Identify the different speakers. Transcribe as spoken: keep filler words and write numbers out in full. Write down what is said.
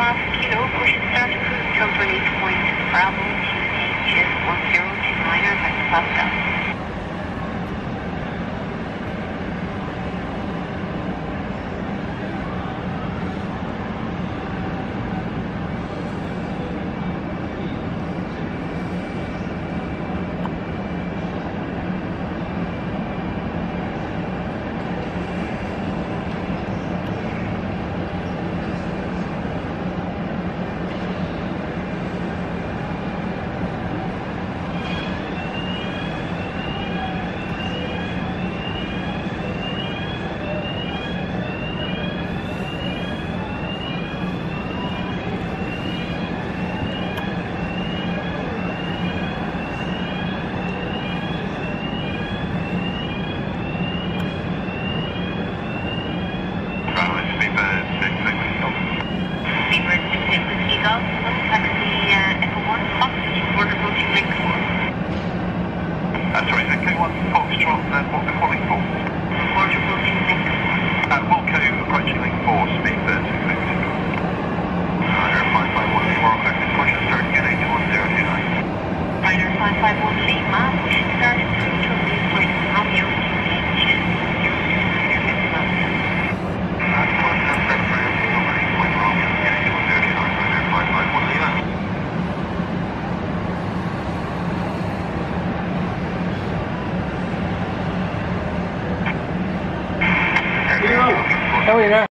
Speaker 1: Alpha Kilo, push and start cruise till release point. Bravo, T H one zero two nine, back to Pascal.
Speaker 2: Uh, sorry, is it K one Foxtrot, uh, what they're calling for?
Speaker 1: Report approaching link four.
Speaker 2: Uh, Wilco approaching link four, speed thirty six. Rider five five one four, effective push and start again, eight one zero two nine.
Speaker 1: Rider five five one Lima, push and start through to release point. Romeo, T H one zero two nine, back to Pascal.
Speaker 2: That's one, that's correct, over eight point Romeo, eight one zero two nine, Rider five five one Lima.
Speaker 3: Oh, yeah.